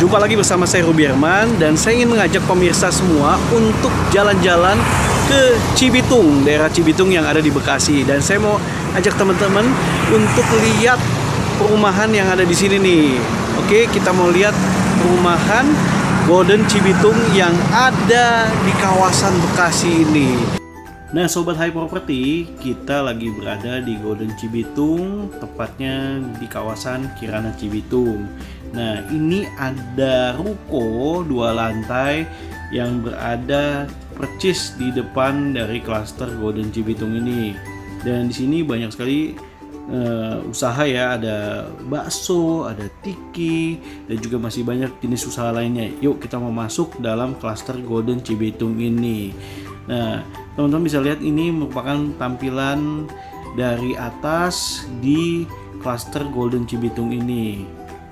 Jumpa lagi bersama saya Ruby Herman dan saya ingin mengajak pemirsa semua untuk jalan-jalan ke Cibitung, daerah Cibitung yang ada di Bekasi. Dan saya mau ajak teman-teman untuk lihat perumahan yang ada di sini nih. Oke, kita mau lihat perumahan Golden Cibitung yang ada di kawasan Bekasi ini. Nah, Sobat High Property, kita lagi berada di Golden Cibitung, tepatnya di kawasan Kirana Cibitung. Nah, ini ada ruko 2 lantai yang berada percis di depan dari klaster Golden Cibitung ini. Dan di sini banyak sekali usaha ya, ada bakso, ada tiki, dan juga masih banyak jenis usaha lainnya. Yuk kita mau masuk dalam klaster Golden Cibitung ini. Nah, teman-teman bisa lihat ini merupakan tampilan dari atas di klaster Golden Cibitung ini.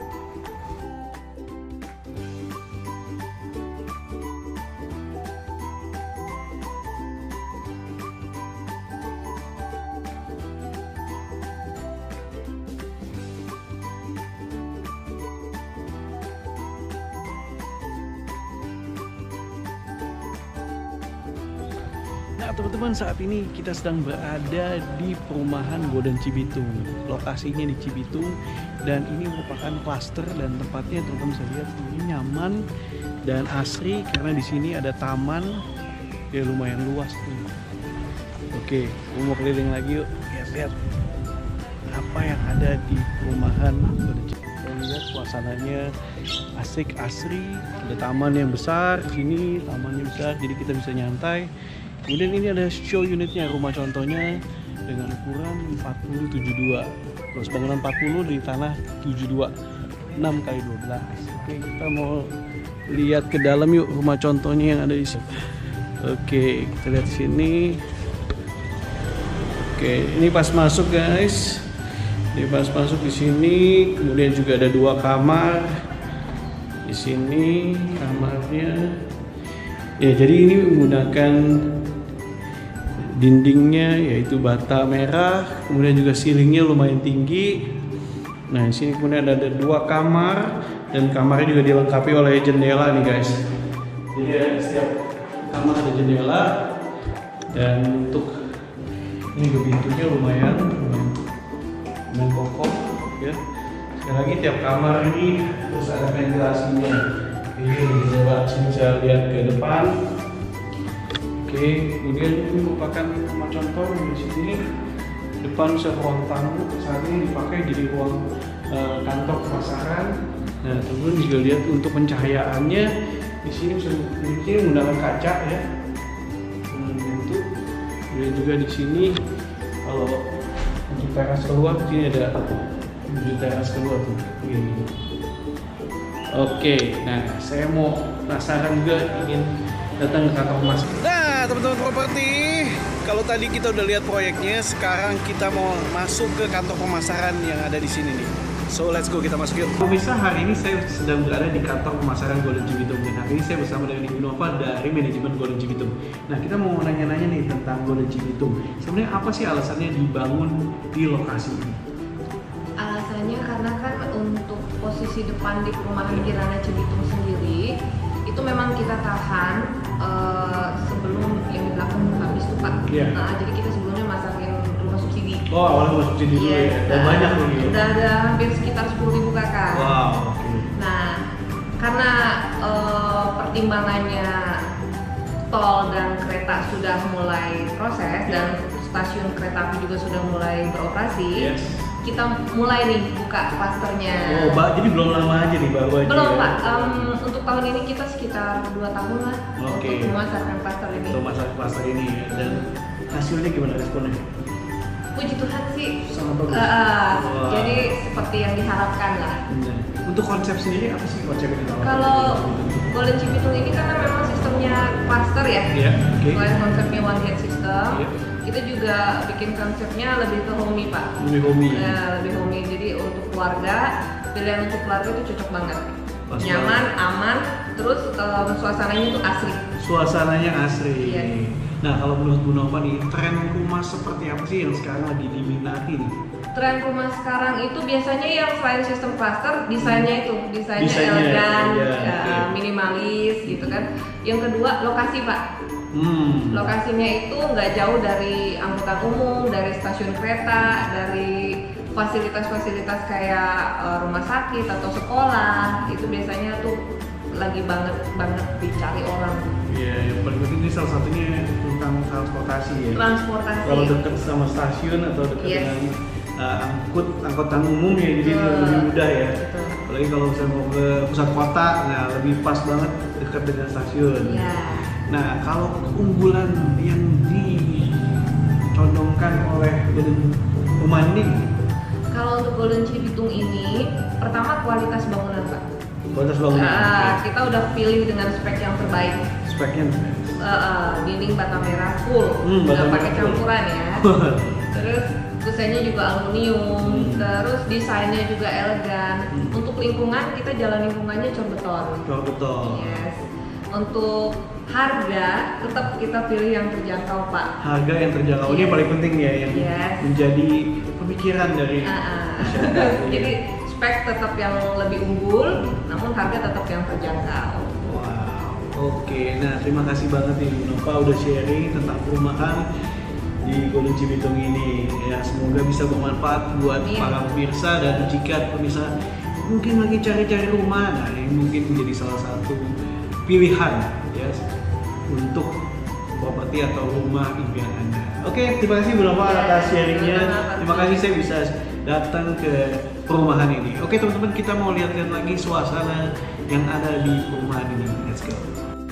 Nah, teman-teman, saat ini kita sedang berada di perumahan Golden Cibitung. Lokasinya di Cibitung dan ini merupakan klaster dan tempatnya teman-teman bisa lihat ini nyaman dan asri karena di sini ada taman ya lumayan luas tuh. Oke, mau keliling lagi yuk. Lihat apa yang ada di perumahan Golden Cibitung. Lihat suasananya asik, asri. Ada taman yang besar di sini, tamannya besar jadi kita bisa nyantai. Kemudian ini ada show unitnya, rumah contohnya dengan ukuran 40x72. Terus bangunan 40 di tanah 72, 6x12. Oke, kita mau lihat ke dalam yuk rumah contohnya yang ada di sini. Oke, kita lihat di sini. Oke, ini pas masuk guys. Ini pas masuk di sini. Kemudian juga ada 2 kamar di sini kamarnya. Ya, jadi ini menggunakan dindingnya yaitu bata merah, kemudian juga ceilingnya lumayan tinggi. Nah, di sini kemudian ada 2 kamar dan kamarnya juga dilengkapi oleh jendela nih guys. Jadi setiap kamar ada jendela dan untuk ini pintunya lumayan kokoh ya. Sekali lagi tiap kamar ini terus ada ventilasinya. Ini coba bisa lihat ke depan. Oke, kemudian ini merupakan rumah contoh di sini. Depan ruang tamu saat ini dipakai jadi ruang kantor pemasaran. Nah, teman-teman juga lihat untuk pencahayaannya di sini menggunakan kaca ya. Bentuk. Kemudian juga di sini kalau untuk teras keluar di sini ada teras keluar tuh. Begini. Oke, nah saya mau penasaran juga ingin datang ke kantor pemasaran. Nah, teman-teman properti, kalau tadi kita udah lihat proyeknya, sekarang kita mau masuk ke kantor pemasaran yang ada di sini nih. So let's go, kita masuk yuk. Pemirsa, hari ini saya sedang berada di kantor pemasaran Golden Cibitung dan hari ini saya bersama dengan Ibu Nova dari manajemen Golden Cibitung. Nah, kita mau nanya-nanya nih tentang Golden Cibitung. Sebenarnya apa sih alasannya dibangun di lokasi ini? Alasannya karena kan untuk posisi depan di perumahan Kirana Cibitung sendiri itu memang kita tahan sebelum yang di belakang habis tuh Pak. Yeah. Nah, jadi kita sebelumnya masakin rumah subsidi. Oh, awalnya rumah subsidi dulu ya? Dan banyak loh ya? Udah ada hampir sekitar 10.000 kakak. Wow, okay. Nah, karena pertimbangannya tol dan kereta sudah mulai proses dan stasiun kereta api juga sudah mulai beroperasi. Yes. Kita mulai nih buka klasternya. Oh, jadi belum lama aja nih baru aja. Belum ya? Pak, untuk tahun ini kita sekitar 2 tahun lah. Okay. Untuk memasarkan klaster ini. Untuk masuk klaster ini dan hasilnya gimana responnya? Puji Tuhan sih. Sangat bagus. Wow. Jadi seperti yang diharapkan lah. Untuk konsep sendiri apa sih konsep yang ditawarkan? Kalau Golden Cibitung ini karena memang sistemnya klaster ya. Yeah, okay. Selain konsepnya one head system. Yeah. Kita juga bikin konsepnya lebih ke homey Pak. Lebih homey. Ya, lebih homey. Jadi untuk keluarga, pilihan untuk keluarga itu cocok banget. Pas nyaman, banget. aman, terus suasananya tuh asri. Suasananya asri. Iya. Nah, kalau menurut Bu Nova nih, tren rumah seperti apa sih yang sekarang lagi diminati nih? Tren rumah sekarang itu biasanya yang selain sistem cluster, desainnya elegan, minimalis gitu kan. Yang kedua lokasi Pak. Lokasinya itu nggak jauh dari angkutan umum, dari stasiun kereta, dari fasilitas-fasilitas kayak rumah sakit atau sekolah. Itu biasanya tuh lagi banget dicari orang. Iya, yang paling penting ini salah satunya tentang transportasi ya. Transportasi. Kalau dekat sama stasiun atau dekat dengan angkutan umum ya, jadi lebih mudah ya. Betul. Apalagi kalau misalnya mau ke pusat kota, nah lebih pas banget dekat dengan stasiun. Iya. Nah, kalau keunggulan yang dicondongkan oleh rumah ini, kalau untuk Golden Cibitung ini, pertama kualitas bangunan Pak. kualitas bangunan. Kita udah pilih dengan spek yang terbaik. Speknya Dinding bata merah full, bata nggak pakai merah full. campuran ya. Terus kusenya juga aluminium, terus desainnya juga elegan. Untuk lingkungan kita jalan lingkungannya cor beton. Cor beton. Yes. Untuk harga tetap kita pilih yang terjangkau Pak. Harga yang terjangkau ini Yes. paling penting ya, yang Yes. menjadi pemikiran dari masyarakat. Jadi spek tetap yang lebih unggul, namun harga tetap yang terjangkau. Wow, oke. Nah, terima kasih banget nih Nova udah sharing tentang perumahan di Golden Cibitung ini. Ya, semoga bisa bermanfaat buat Amin. para pemirsa, dan jika pemirsa mungkin lagi cari-cari rumah, nah ini mungkin menjadi salah satu pilihan ya untuk properti atau rumah impian Anda. Oke, terima kasih Bu Nova atas sharingnya. Terima kasih saya bisa datang ke perumahan ini. Oke teman-teman, kita mau lihat-lihat lagi suasana yang ada di perumahan ini. Let's go.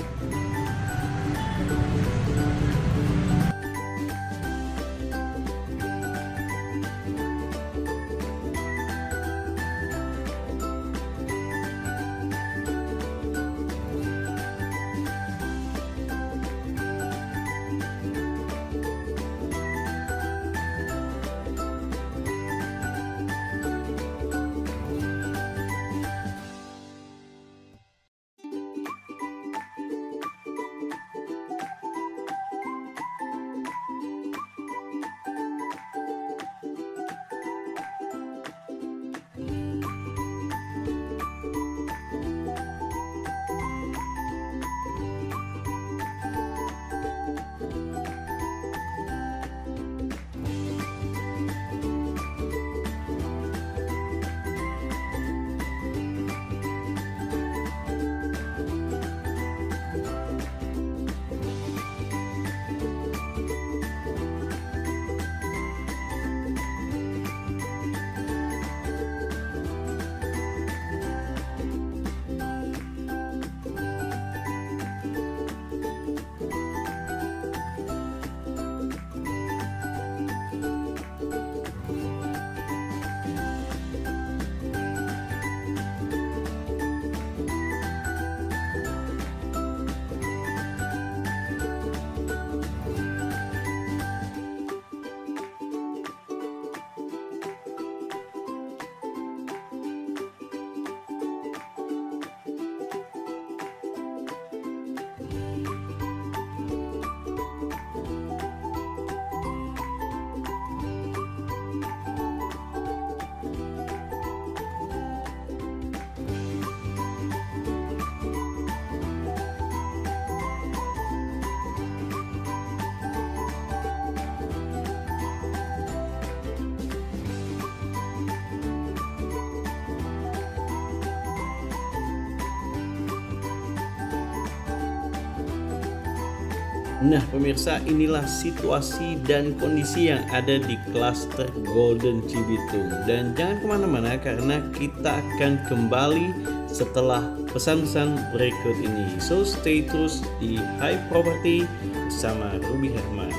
Nah pemirsa, inilah situasi dan kondisi yang ada di klaster Golden Cibitung. Dan jangan kemana-mana karena kita akan kembali setelah pesan-pesan berikut ini. So stay terus di High Property bersama Ruby Herman.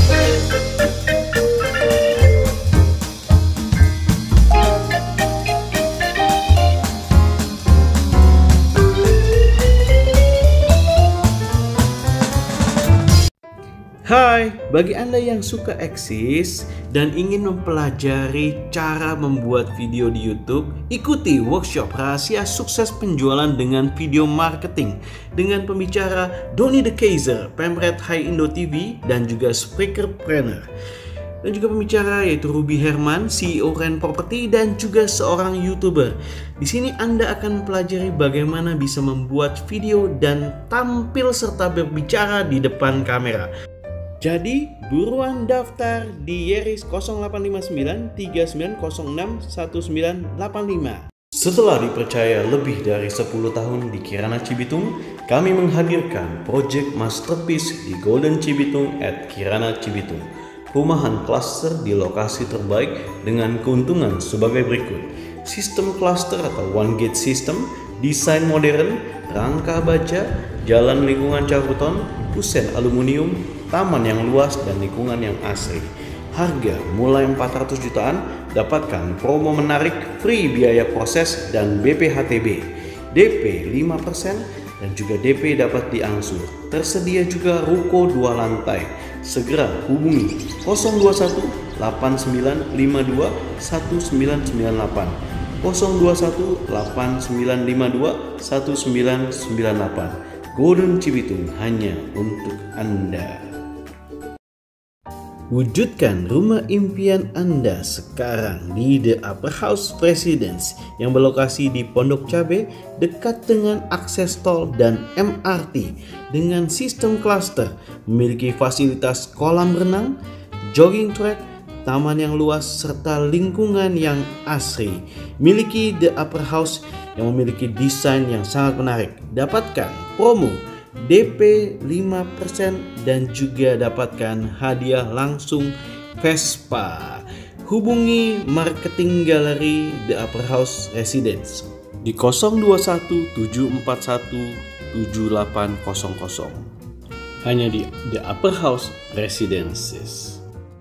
Hai, bagi Anda yang suka eksis dan ingin mempelajari cara membuat video di YouTube, ikuti workshop rahasia sukses penjualan dengan video marketing dengan pembicara Donny the Kaiser, Pemret High Indo TV, dan juga Speakerpreneur. dan juga pembicara yaitu Ruby Herman, CEO Ren Property dan juga seorang YouTuber. Di sini Anda akan mempelajari bagaimana bisa membuat video dan tampil serta berbicara di depan kamera. Jadi buruan daftar di Yeris 0859 3906 1985. Setelah dipercaya lebih dari 10 tahun di Kirana Cibitung, kami menghadirkan Project Masterpiece di Golden Cibitung at Kirana Cibitung. Perumahan klaster di lokasi terbaik dengan keuntungan sebagai berikut. Sistem klaster atau one gate system, desain modern, rangka baja, jalan lingkungan caruton, kusen aluminium, taman yang luas dan lingkungan yang asri. Harga mulai 400 jutaan, dapatkan promo menarik, free biaya proses dan BPHTB. DP 5% dan juga DP dapat diangsur. Tersedia juga ruko 2 lantai. Segera hubungi 021 8952 1998 021 8952 1998. Golden Cibitung hanya untuk Anda. Wujudkan rumah impian Anda sekarang di The Upper House Residence yang berlokasi di Pondok Cabe dekat dengan akses tol dan MRT dengan sistem klaster, memiliki fasilitas kolam renang, jogging track, taman yang luas serta lingkungan yang asri. Miliki The Upper House yang memiliki desain yang sangat menarik. Dapatkan promo DP 5% dan juga dapatkan hadiah langsung Vespa. Hubungi marketing galeri The Upper House Residence di 021 741 7800. Hanya di The Upper House Residences.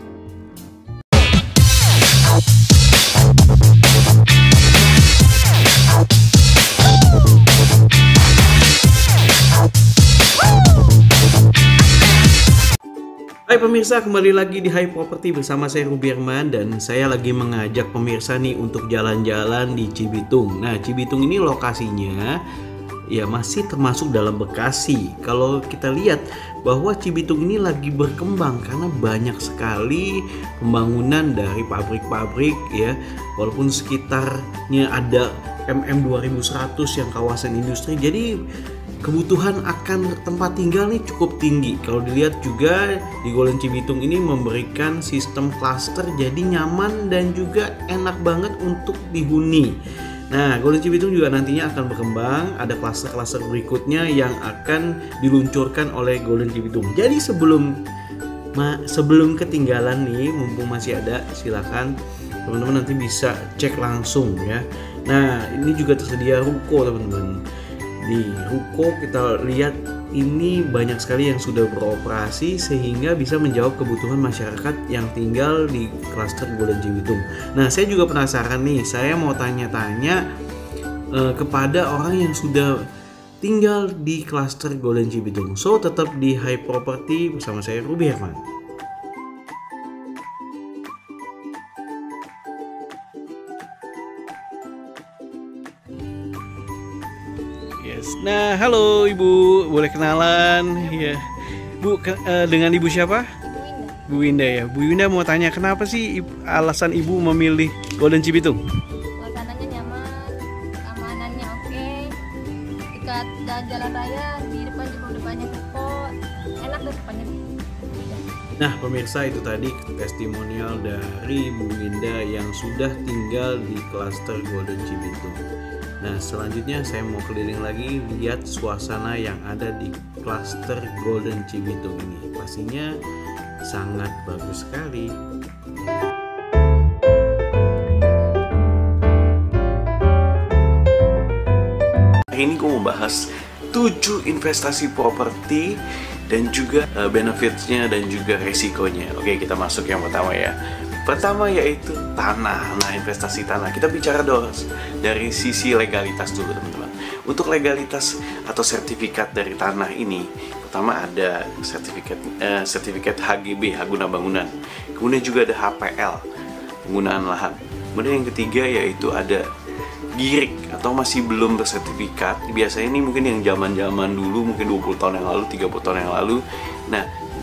Hai pemirsa, kembali lagi di Hai Property bersama saya Ruby Herman dan saya lagi mengajak pemirsa nih untuk jalan-jalan di Cibitung. Nah, Cibitung ini lokasinya ya masih termasuk dalam Bekasi. Kalau kita lihat bahwa Cibitung ini lagi berkembang karena banyak sekali pembangunan dari pabrik-pabrik ya. Walaupun sekitarnya ada MM2100 yang kawasan industri, jadi kebutuhan akan tempat tinggal nih cukup tinggi. Kalau dilihat juga di Golden Cibitung ini memberikan sistem klaster, jadi nyaman dan juga enak banget untuk dihuni. Nah, Golden Cibitung juga nantinya akan berkembang, ada klaster-klaster berikutnya yang akan diluncurkan oleh Golden Cibitung. Jadi sebelum ketinggalan nih, mumpung masih ada, silakan teman-teman nanti bisa cek langsung ya. Nah, ini juga tersedia ruko teman-teman. Di ruko kita lihat ini banyak sekali yang sudah beroperasi sehingga bisa menjawab kebutuhan masyarakat yang tinggal di klaster Golden Cibitung. Nah, saya juga penasaran nih, saya mau tanya-tanya kepada orang yang sudah tinggal di klaster Golden Cibitung. So, tetap di Hai Property bersama saya Ruby Herman. Nah, halo Ibu, boleh kenalan ya? Bu, dengan Ibu siapa? Bu Winda ya. Bu Winda mau tanya, kenapa sih alasan Ibu memilih Golden Cibitung? Suasananya nyaman, keamanannya oke, dekat jalan raya, di depan juga udah banyak toko, enak deh depannya. Nah pemirsa, itu tadi testimonial dari Bu Winda yang sudah tinggal di klaster Golden Cibitung. Nah, selanjutnya saya mau keliling lagi lihat suasana yang ada di klaster Golden Cibitung ini. Pastinya sangat bagus sekali. Hari ini gue mau bahas 7 investasi properti dan juga benefitnya dan juga resikonya. Oke, kita masuk yang pertama ya. Pertama yaitu tanah. Nah, investasi tanah. Kita bicara dari sisi legalitas dulu, teman-teman. Untuk legalitas atau sertifikat dari tanah ini, pertama ada sertifikat HGB, hak guna bangunan. Kemudian juga ada HPL, penggunaan lahan. Kemudian yang ketiga yaitu ada GIRIK atau masih belum bersertifikat. Biasanya ini mungkin yang zaman-zaman dulu, mungkin 20 tahun yang lalu, 30 tahun yang lalu. Nah,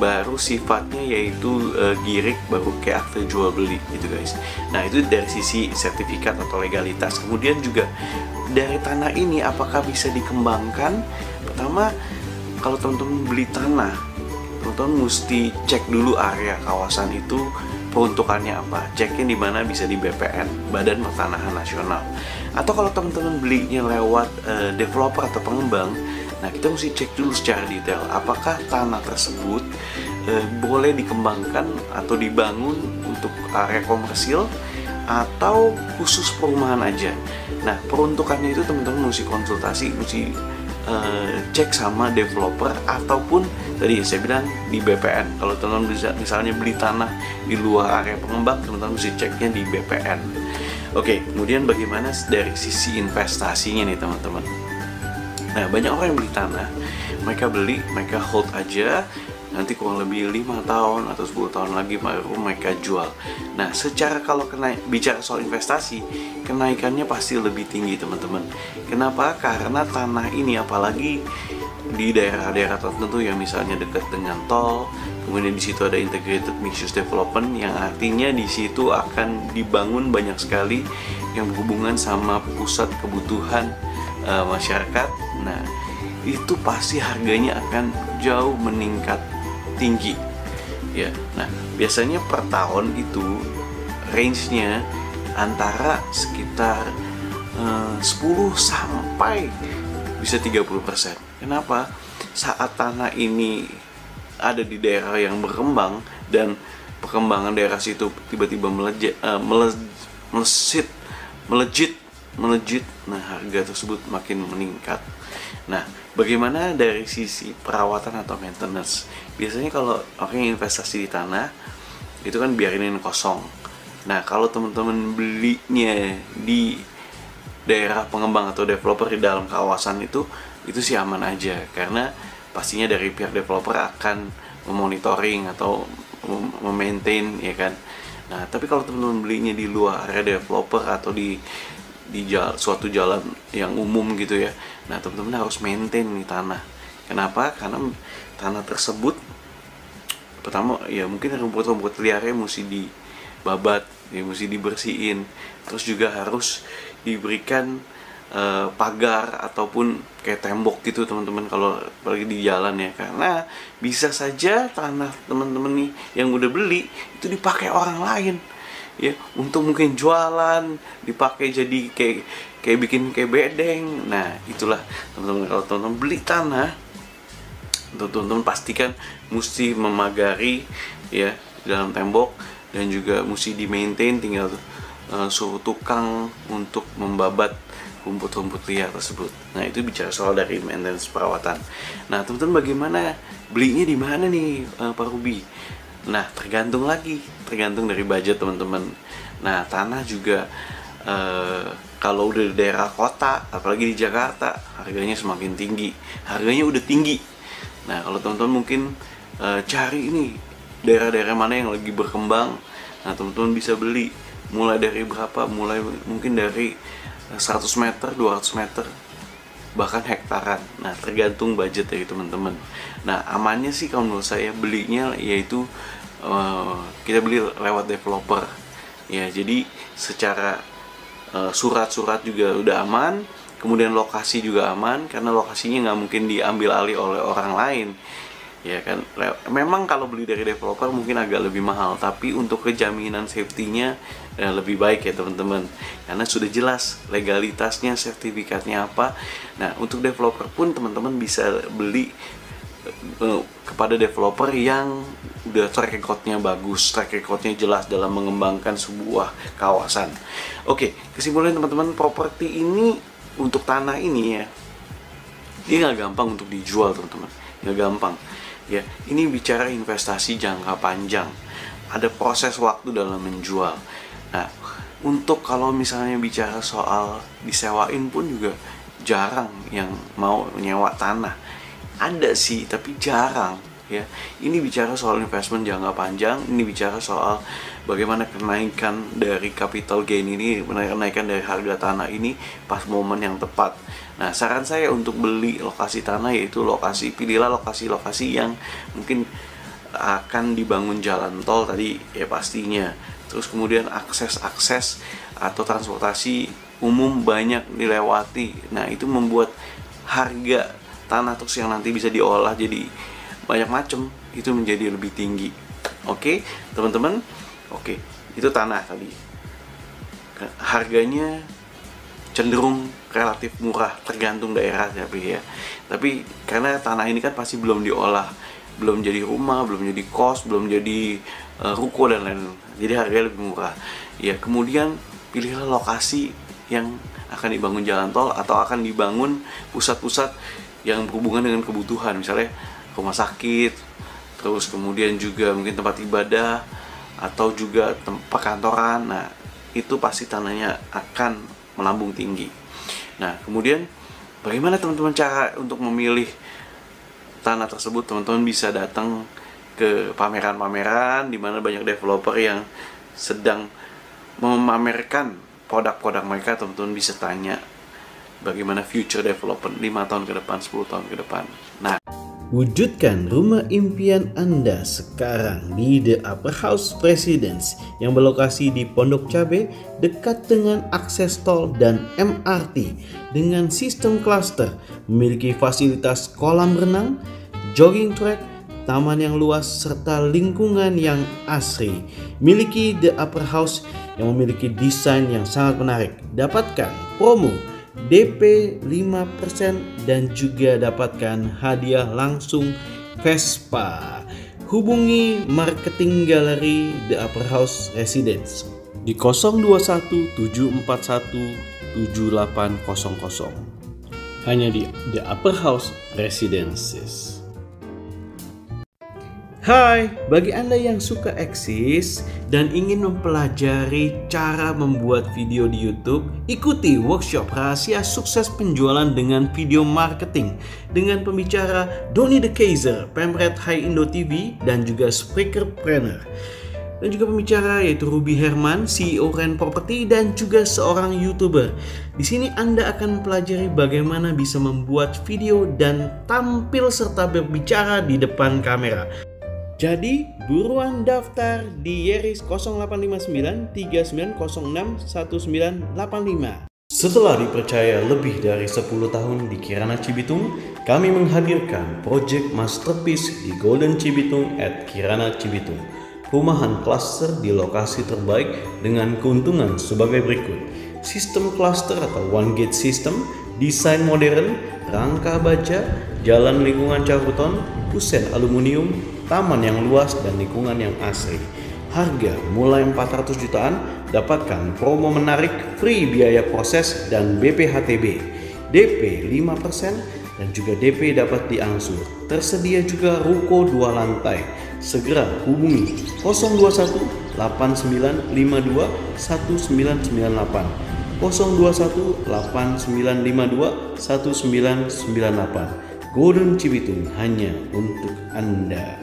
baru sifatnya yaitu girik, baru kayak akte jual beli gitu guys. Nah itu dari sisi sertifikat atau legalitas. Kemudian juga dari tanah ini apakah bisa dikembangkan. Pertama, kalau teman-teman beli tanah, teman-teman mesti cek dulu area kawasan itu peruntukannya apa. Ceknya di mana, bisa di BPN, Badan Pertanahan Nasional. Atau kalau teman-teman belinya lewat developer atau pengembang, nah kita mesti cek dulu secara detail apakah tanah tersebut boleh dikembangkan atau dibangun untuk area komersil atau khusus perumahan aja. Nah peruntukannya itu teman-teman mesti konsultasi, mesti cek sama developer ataupun tadi saya bilang di BPN. Kalau teman-teman bisa misalnya beli tanah di luar area pengembang, teman-teman mesti ceknya di BPN. Oke, kemudian bagaimana dari sisi investasinya nih teman-teman. Nah banyak orang yang beli tanah, mereka hold aja, nanti kurang lebih 5 tahun atau 10 tahun lagi baru mereka jual. Nah secara kalau bicara soal investasi, kenaikannya pasti lebih tinggi teman-teman. Kenapa? Karena tanah ini apalagi di daerah-daerah tertentu yang misalnya dekat dengan tol, kemudian di situ ada integrated mixed use development, yang artinya di situ akan dibangun banyak sekali yang berhubungan sama pusat kebutuhan masyarakat. Nah itu pasti harganya akan jauh meningkat tinggi ya. Nah biasanya per tahun itu range-nya antara sekitar 10 sampai bisa 30%. Kenapa? Saat tanah ini ada di daerah yang berkembang dan perkembangan daerah situ tiba-tiba melejit, nah harga tersebut makin meningkat. Nah, bagaimana dari sisi perawatan atau maintenance? Biasanya kalau orang yang investasi di tanah itu kan biarinin kosong. Nah, kalau teman-teman belinya di daerah pengembang atau developer di dalam kawasan itu sih aman aja, karena pastinya dari pihak developer akan memonitoring atau memaintain ya kan. Nah, tapi kalau teman-teman belinya di luar area developer atau di suatu jalan yang umum gitu ya, nah teman-teman harus maintain nih tanah. Kenapa? Karena tanah tersebut pertama ya mungkin rumput-rumput liarnya mesti dibabat, ya mesti dibersihin, terus juga harus diberikan pagar ataupun kayak tembok gitu teman-teman kalau apalagi di jalan ya, karena bisa saja tanah teman-teman nih yang udah beli itu dipakai orang lain ya, untuk mungkin jualan, dipakai jadi kayak bikin kayak bedeng. Nah itulah teman-teman, kalau teman-teman beli tanah, teman-teman pastikan mesti memagari ya dalam tembok, dan juga mesti di maintain, tinggal suruh tukang untuk membabat rumput-rumput liar tersebut. Nah itu bicara soal dari maintenance perawatan. Nah teman-teman bagaimana belinya di mana nih Pak Ruby? Nah tergantung dari budget teman-teman. Nah tanah juga kalau udah di daerah kota, apalagi di Jakarta, harganya semakin tinggi. Harganya udah tinggi. Nah kalau teman-teman mungkin cari ini daerah-daerah mana yang lagi berkembang, nah teman-teman bisa beli mulai dari berapa? Mulai mungkin dari 100 meter, 200 meter, bahkan hektaran. Nah tergantung budget dari teman-teman. Nah amannya sih kalau menurut saya belinya yaitu kita beli lewat developer ya, jadi secara surat-surat juga udah aman, kemudian lokasi juga aman, karena lokasinya nggak mungkin diambil alih oleh orang lain ya kan. Memang kalau beli dari developer mungkin agak lebih mahal, tapi untuk kejaminan safety-nya lebih baik ya teman-teman, karena sudah jelas legalitasnya, sertifikatnya apa. Nah untuk developer pun teman-teman bisa beli kepada developer yang udah track record-nya bagus, track record-nya jelas dalam mengembangkan sebuah kawasan. Oke, kesimpulan teman-teman, properti ini untuk tanah ini ya, dia nggak gampang untuk dijual teman-teman, nggak gampang ya. Ini bicara investasi jangka panjang, ada proses waktu dalam menjual. Nah untuk kalau misalnya bicara soal disewain pun juga jarang yang mau nyewa tanah. Ada sih tapi jarang ya. Ini bicara soal investment jangka panjang, ini bicara soal bagaimana kenaikan dari capital gain ini, kenaikan dari harga tanah ini pas momen yang tepat. Nah saran saya untuk beli lokasi tanah yaitu pilihlah lokasi-lokasi yang mungkin akan dibangun jalan tol tadi ya pastinya. Terus kemudian akses atau transportasi umum banyak dilewati. Nah, itu membuat harga tanah terus yang nanti bisa diolah jadi banyak macam itu menjadi lebih tinggi. Oke, teman-teman. Oke, itu tanah tadi. Harganya cenderung relatif murah tergantung daerah ya. Tapi karena tanah ini kan pasti belum diolah, belum jadi rumah, belum jadi kos, belum jadi ruko dan lain-lain. Jadi harganya lebih murah. Ya, kemudian pilihlah lokasi yang akan dibangun jalan tol atau akan dibangun pusat-pusat yang berhubungan dengan kebutuhan, misalnya rumah sakit, terus kemudian juga mungkin tempat ibadah atau juga tempat kantoran. Nah, itu pasti tanahnya akan melambung tinggi. Nah, kemudian bagaimana teman-teman cara untuk memilih tanah tersebut? Teman-teman bisa datang ke pameran-pameran di mana banyak developer yang sedang memamerkan produk-produk mereka. Teman-teman bisa tanya bagaimana future development 5 tahun ke depan, 10 tahun ke depan. Nah, wujudkan rumah impian Anda sekarang di The Upper House Residence yang berlokasi di Pondok Cabe dekat dengan akses tol dan MRT dengan sistem cluster, memiliki fasilitas kolam renang, jogging track, taman yang luas serta lingkungan yang asri. Miliki The Upper House yang memiliki desain yang sangat menarik. Dapatkan promo DP 5% dan juga dapatkan hadiah langsung Vespa. Hubungi marketing galeri The Upper House Residence di 021 741 7800 hanya di The Upper House Residences. Hai, bagi Anda yang suka eksis dan ingin mempelajari cara membuat video di YouTube, ikuti workshop rahasia sukses penjualan dengan video marketing dengan pembicara Donny the Kaiser, Pemret High Indo TV dan juga Speakerpreneur. Dan juga pembicara yaitu Ruby Herman, CEO Ren Property dan juga seorang YouTuber. Di sini Anda akan mempelajari bagaimana bisa membuat video dan tampil serta berbicara di depan kamera. Jadi buruan daftar di Yeris 0859 3906 1985. Setelah dipercaya lebih dari 10 tahun di Kirana Cibitung, kami menghadirkan Project Masterpiece di Golden Cibitung at Kirana Cibitung. Perumahan klaster di lokasi terbaik dengan keuntungan sebagai berikut. Sistem klaster atau one gate system, desain modern, rangka baja, jalan lingkungan caruton, kusen aluminium, taman yang luas dan lingkungan yang asri. Harga mulai 400 jutaan, dapatkan promo menarik, free biaya proses dan BPHTB. DP 5% dan juga DP dapat diangsur. Tersedia juga ruko 2 lantai. Segera hubungi 021 8952 1998 021 8952 1998. Golden Cibitung hanya untuk Anda.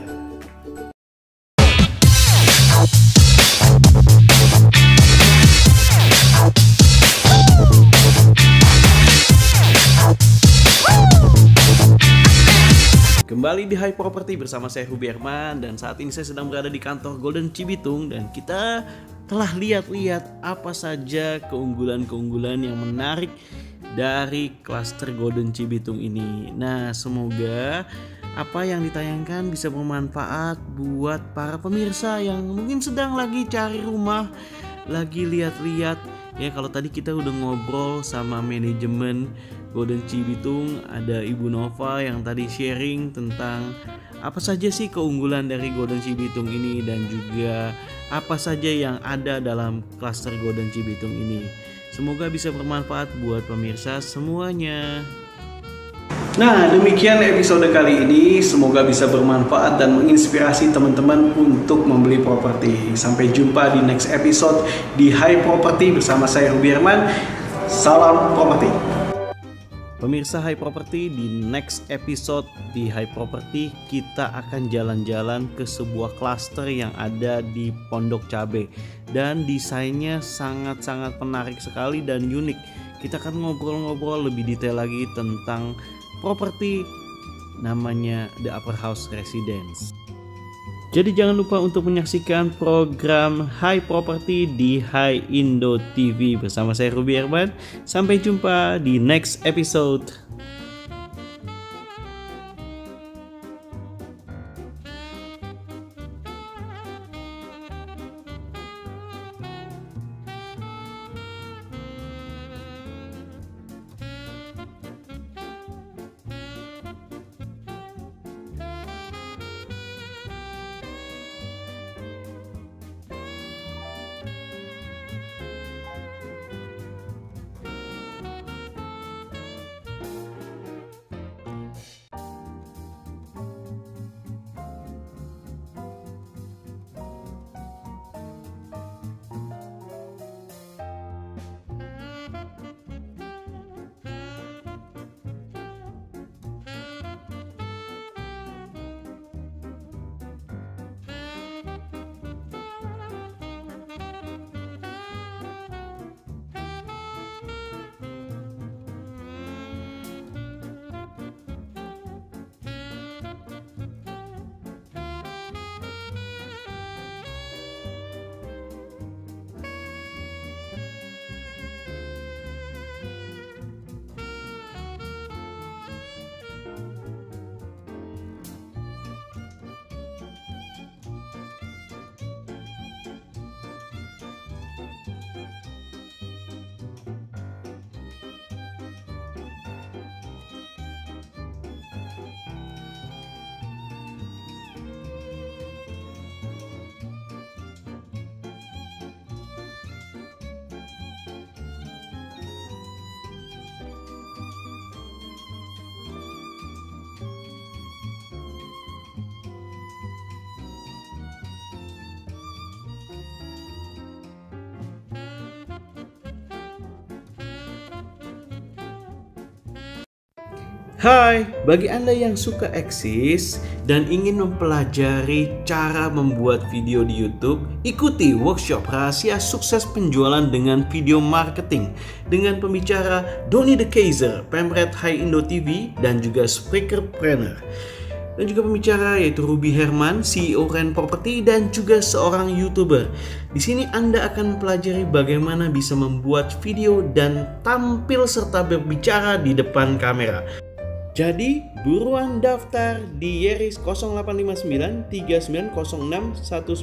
Kembali di High Property bersama saya Ruby Herman dan saat ini saya sedang berada di kantor Golden Cibitung dan kita telah lihat-lihat apa saja keunggulan-keunggulan yang menarik dari klaster Golden Cibitung ini. Nah, semoga apa yang ditayangkan bisa bermanfaat buat para pemirsa yang mungkin sedang lagi cari rumah, lagi lihat-lihat. Ya, kalau tadi kita udah ngobrol sama manajemen Golden Cibitung, ada Ibu Nova yang tadi sharing tentang apa saja sih keunggulan dari Golden Cibitung ini dan juga apa saja yang ada dalam klaster Golden Cibitung ini. Semoga bisa bermanfaat buat pemirsa semuanya. Nah, demikian episode kali ini. Semoga bisa bermanfaat dan menginspirasi teman-teman untuk membeli properti. Sampai jumpa di next episode di High Property bersama saya Ruby Herman. Salam properti. Pemirsa High Property, di next episode di High Property kita akan jalan-jalan ke sebuah klaster yang ada di Pondok Cabe dan desainnya sangat-sangat menarik sekali dan unik. Kita akan ngobrol-ngobrol lebih detail lagi tentang properti namanya The Upper House Residence. Jadi jangan lupa untuk menyaksikan program Hai Property di Hai Indo TV bersama saya Ruby Herman. Sampai jumpa di next episode. Hai, bagi Anda yang suka eksis dan ingin mempelajari cara membuat video di YouTube, ikuti workshop rahasia sukses penjualan dengan video marketing dengan pembicara Donny De Keizer, Pemret Hai Indo TV dan juga Speakerpreneur. Dan juga pembicara yaitu Ruby Herman, CEO Ren Property dan juga seorang YouTuber. Di sini Anda akan mempelajari bagaimana bisa membuat video dan tampil serta berbicara di depan kamera. Jadi buruan daftar di Yeris 0859 3906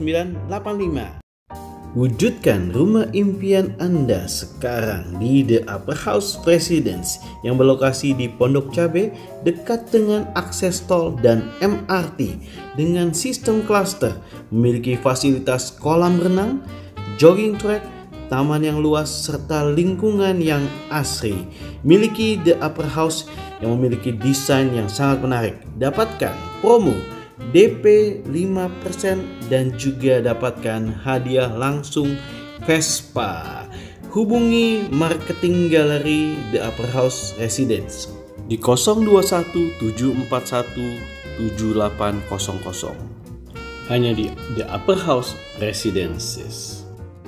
1985. Wujudkan rumah impian Anda sekarang di The Upper House Residence yang berlokasi di Pondok Cabe dekat dengan akses tol dan MRT dengan sistem cluster, memiliki fasilitas kolam renang, jogging track, taman yang luas serta lingkungan yang asri. Miliki The Upper House yang memiliki desain yang sangat menarik. Dapatkan promo DP 5% dan juga dapatkan hadiah langsung Vespa. Hubungi marketing galeri The Upper House Residence di 021 741 7800 hanya di The Upper House Residences.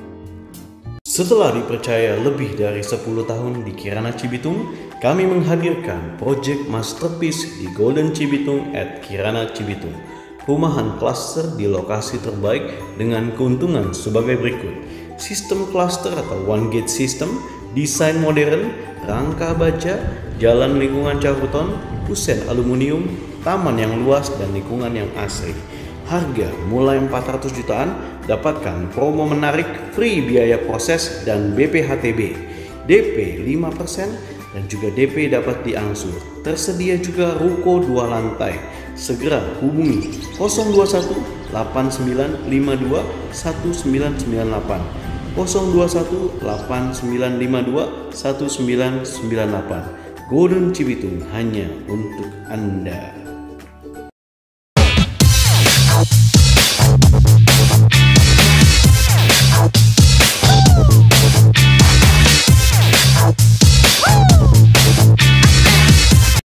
Setelah dipercaya lebih dari 10 tahun di Kirana Cibitung, kami menghadirkan Project Masterpiece di Golden Cibitung at Kirana Cibitung. Perumahan klaster di lokasi terbaik dengan keuntungan sebagai berikut. Sistem klaster atau one gate system, desain modern, rangka baja, jalan lingkungan caruton, kusen aluminium, taman yang luas dan lingkungan yang asri. Harga mulai 400 jutaan, dapatkan promo menarik, free biaya proses dan BPHTB. DP 5% dan juga DP dapat diangsur. Tersedia juga ruko 2 lantai. Segera hubungi 021 8952 1998 021 8952 1998. Golden Cibitung hanya untuk Anda.